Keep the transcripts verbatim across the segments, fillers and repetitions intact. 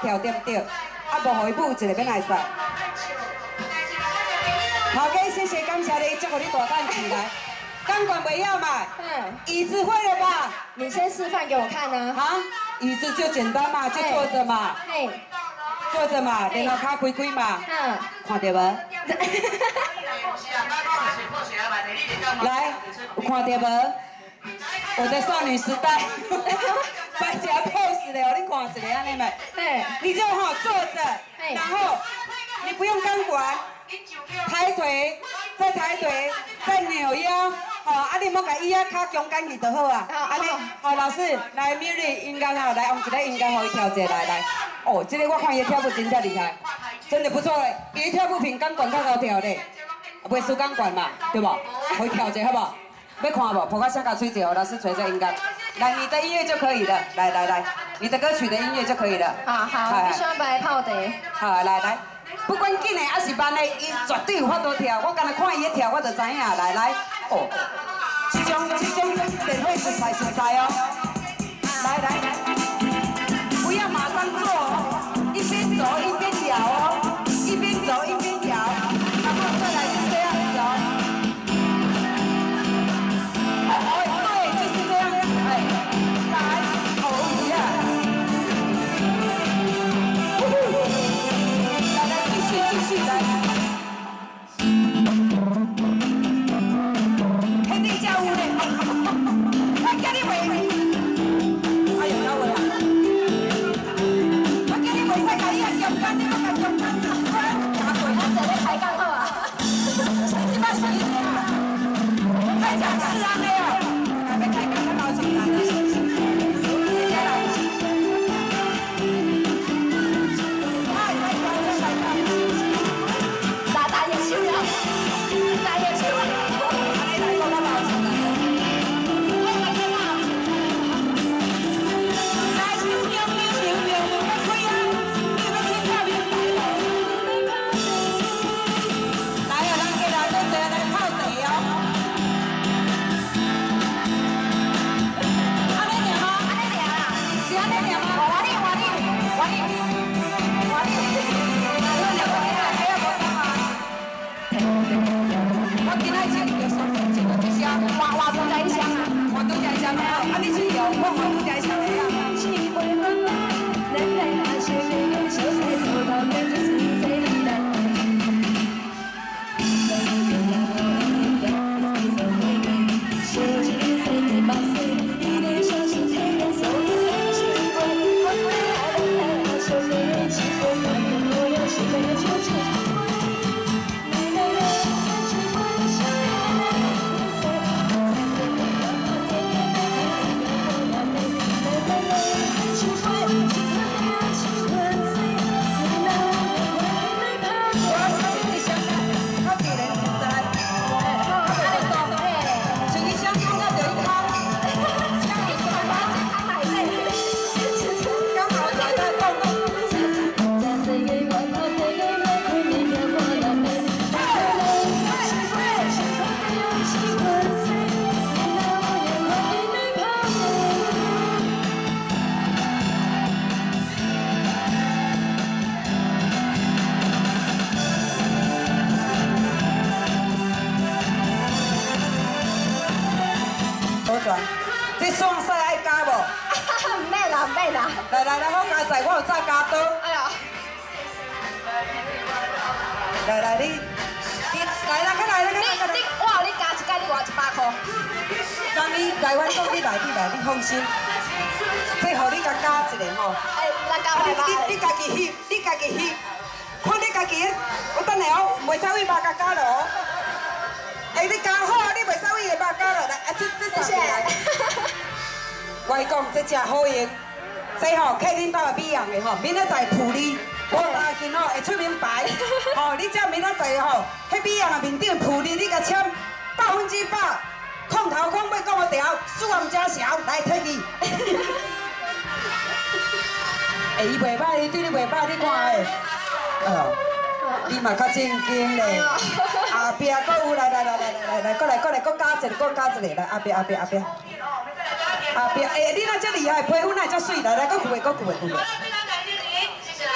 跳对不对？啊，无互伊舞一个免来使。头家，谢谢感谢你，祝福你大干起来。钢管袂晓嘛？ 嗯。 椅子会了吧？ 你先示范给我看啊。 啊，椅子就简单嘛，就坐着嘛。 嘿。 坐着嘛，然后脚开开嘛。嗯。看到无？来，有看到无？我的少女时代，摆一下 pose 的哦，你看一下安尼咪。对。你就好坐着，然后你不用钢管，抬腿，再抬腿，再扭腰，好，啊你莫甲椅仔较强干去就好啊。安尼，好老师，来 Miri 音乐哈，来用一个音乐互伊跳一下，来来。哦，这个我看伊的跳舞真正厉害，真的不错嘞。伊跳舞比钢管较好跳嘞，袂输钢管嘛，对不？互伊跳一下好不好？要看不？破个香港吹姐哦，老师吹这音乐，来你的音乐就可以了，来来来，你的歌曲的音乐就可以了。好好，必须要摆泡的。好，来来，不管紧的还是慢的，伊绝对有法度跳。我刚才看伊咧跳，我就知影。来来，哦，这种这种电话熟悉熟悉哦。来来来，不要马上做哦，一边走一边摇哦，一边走一边摇，然后再来就这样子哦。哦，对，就是这样子，哎，来，哦呀，来来，继续继续来。嘿，你家有嘞，我叫你喂。哎呦，老喂啊！我叫你袂使甲伊啊强干，你莫甲强干啊！加过，我坐咧抬杠好啊。你把手机啊，太强势啊！没有，要抬杠要老紧张的。再来，太太高再来高，大大也手了，大也手了，来来个我老紧张的。我今仔穿着双面一个一箱，换换多加一箱啊，换多加一箱啊，啊你去用，我换多加一箱的啊。这双赛爱加无？唔免啦，唔免啦。来来来，我加载，我有炸加刀。哎呀！来来，你你来啦，快来啦，快来！你你我后你加一届，你偌一百块。当你来阮讲，你来你来，你放心。这互你甲加一个吼。哎，来加来吧。你你家己翕，你家己翕，看你家己。我等下哦，袂使为把甲加了哦。哎，你加好，你袂使为个把加了来，啊这这谢谢。我讲这只好用，这吼客恁兜的美容的吼，明仔载普利，我担心吼会出名牌。吼，你这明仔载吼，迄美容的面顶普利，你甲签百分之百，空头空尾讲我条，数暗加小，来摕去。哎，伊袂歹，伊对你袂歹，你看诶。哦，你嘛较正经咧。后壁搁有，来来来来来来，搁来搁来搁加一个，搁加一个，来后壁后壁后壁。后壁，哎，你哪遮厉害，皮肤哪遮水？来来，搁顾下，搁顾下，顾下。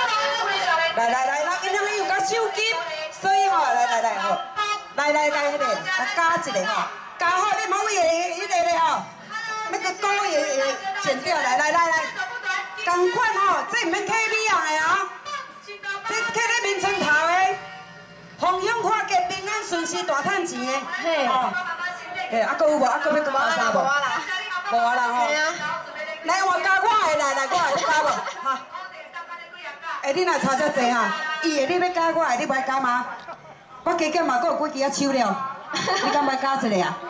来来来，咱今天有个手机，所以吼，来来来吼，来来来，迄个来加一个吼，加好你某位个迄个咧吼，那个高也也剪掉，来来来来，同款吼，这唔免客米样的啊，这客咧眠床头的，逢凶化吉，平安顺遂，大赚钱的。嘿。哦。诶，啊，搁有无？啊，搁要搁加啥无？无啊啦。无啊啦吼。来，我加我的，来来，我的加无？哈。诶，你若差遮济哈，伊的你要加我的，你袂加吗？我加减嘛，搁有几支啊手了，你敢袂加一个啊？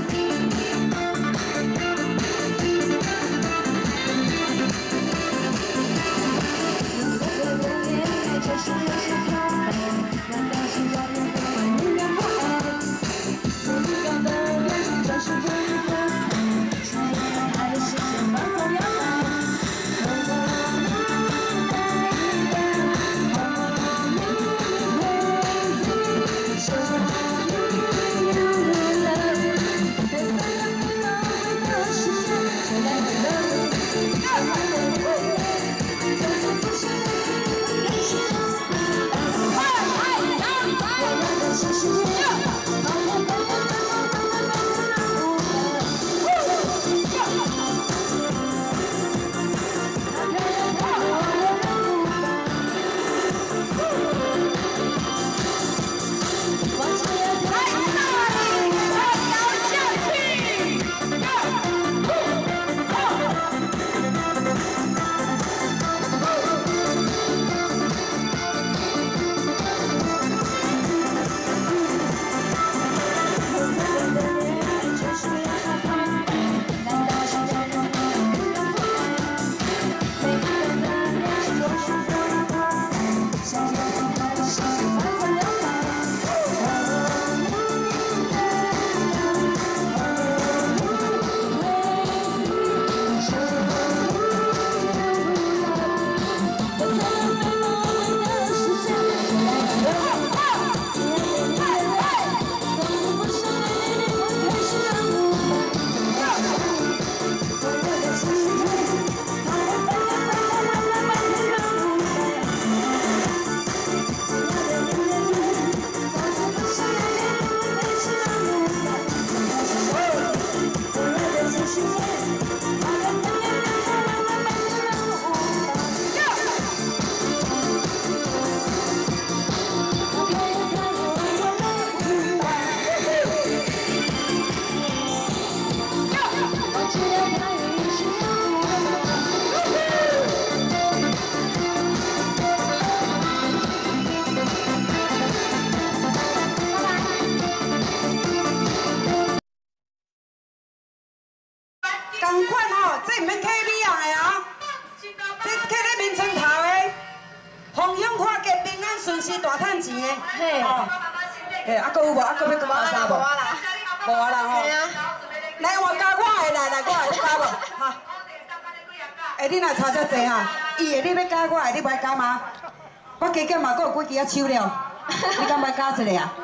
同款吼，这唔免客米样的啊，这客咧眠床头的，逢凶化吉，平安顺遂，大赚钱的。嘿。哦。诶，啊，搁有无？啊，搁要搁加啥无？无啊啦。无啊啦吼。来，我加我的，来来，我的加无？哈。诶，你若差遮济哈，伊的你要加我的，你袂加吗？我加减嘛，搁有几支啊手了，你敢袂加一个啊？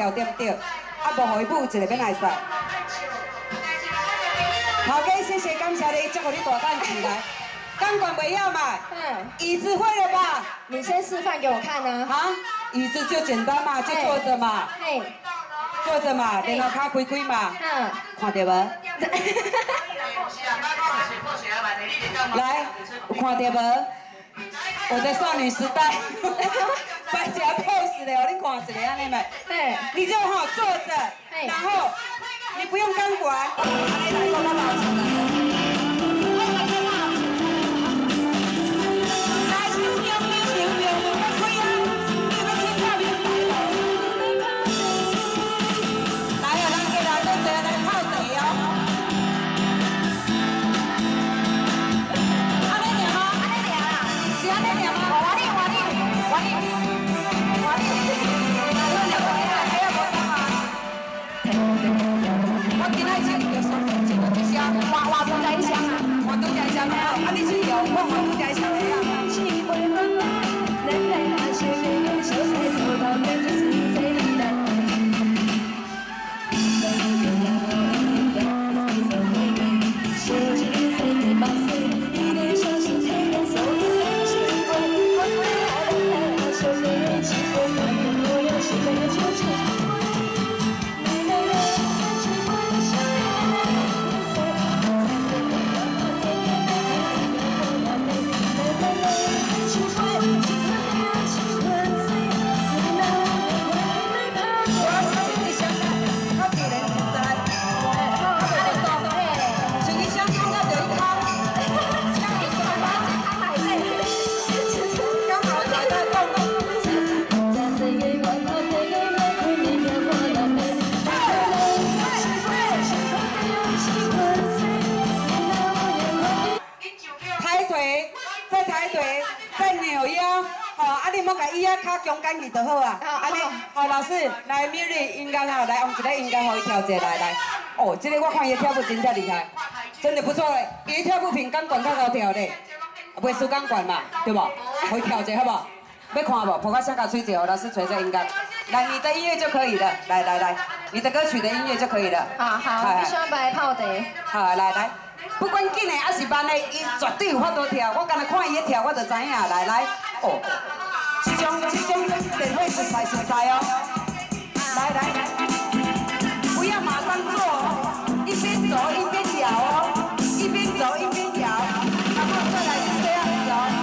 跳对不对？啊，无互伊舞一个要来使。头家，谢谢感谢你，祝福你大胆起来。钢管袂要嘛？嗯。椅子会了吧？ 你先示范给我看啊。 啊？椅子就简单嘛，就坐着嘛。嘿。坐着嘛，然后脚开开嘛。嗯。看到无？来，有看到无？我的少女时代，摆一个 pose 的哦，你看一下安尼嘛。嘿。你就好坐着，然后你不用钢管，安尼来，我把它拿出来。 强干去就好啊！安尼，好老师来 ，Miri 音乐哈，来用一个音乐互伊跳一下，来来。哦，这个我看伊跳舞真正厉害，真的不错嘞。伊跳舞比钢管较好跳嘞，袂输钢管嘛，对不？互伊跳一下好不好？要看无？抱我香港吹者哦，老师吹这音乐。来，你的音乐就可以了。来来来，你的歌曲的音乐就可以了。 好好，你喜欢白泡的。 好，来来，不管紧的还是慢的，伊绝对有法度跳。我刚才看伊咧跳，我就知影。来来，哦。 这种这种电话实在实在哦，来来来，不要马上做哦，一边走一边摇哦，一边走一边摇，然后再来就这样子哦。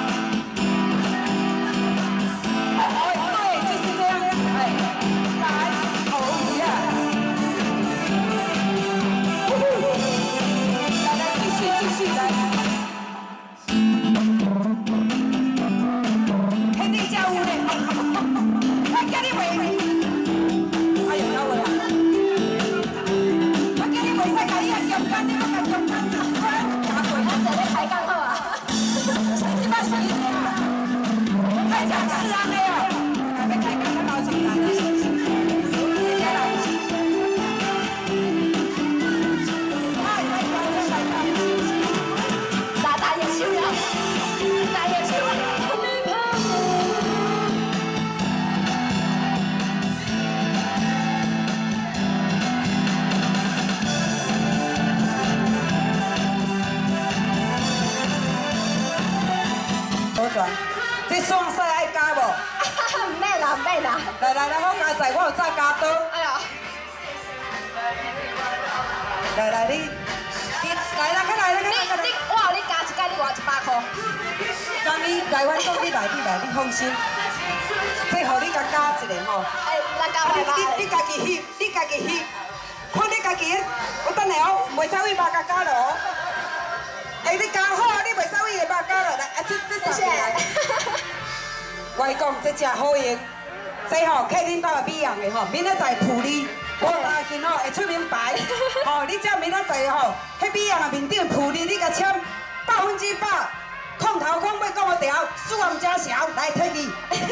哦，对，就是这样子，哎，来，哦呀，来来，继续继续来。 这双赛爱加无？ 唔免啦，唔免啦。 来来来，我加在，我有炸加刀。哎呀！来来你，你来啦，快来啦，快来！ 你我有你加一届，你换一百块。 当你来阮讲，你来，你来，你放心。这互你甲加一个吼。 哎，来加来吧。 你你家己翕，你家己翕，看你家己，我等下哦，袂使为肉甲加咯。 哎，你加好，你袂使为个肉加落来，啊，这这啥来？我讲这只好用，这吼客恁兜美容的吼，明仔载铺你，我担心吼会出名牌。吼，你只明仔载吼，迄美容的面顶铺你，你甲签百分之百，空头空要讲我条，数量加小，来摕去。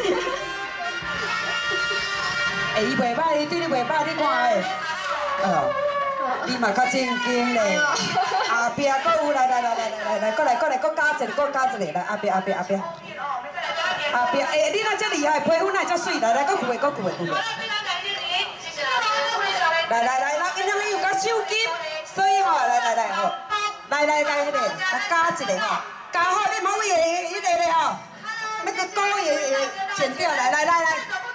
哎，伊袂歹，伊对你袂歹，你看诶。哎呦。 你嘛较正经嘞，后壁搁有来来来来来来，搁来搁来搁加一个，搁加一个来，后壁后壁后壁，后壁哎，你哪遮厉害，皮肤哪遮水，来来搁举个搁举个举个。 来来来，咱因为有个手机，所以吼，来来来吼，来来来，迄个来加一个吼，加好你某位个迄个咧吼，那个高也也剪掉，来来来来。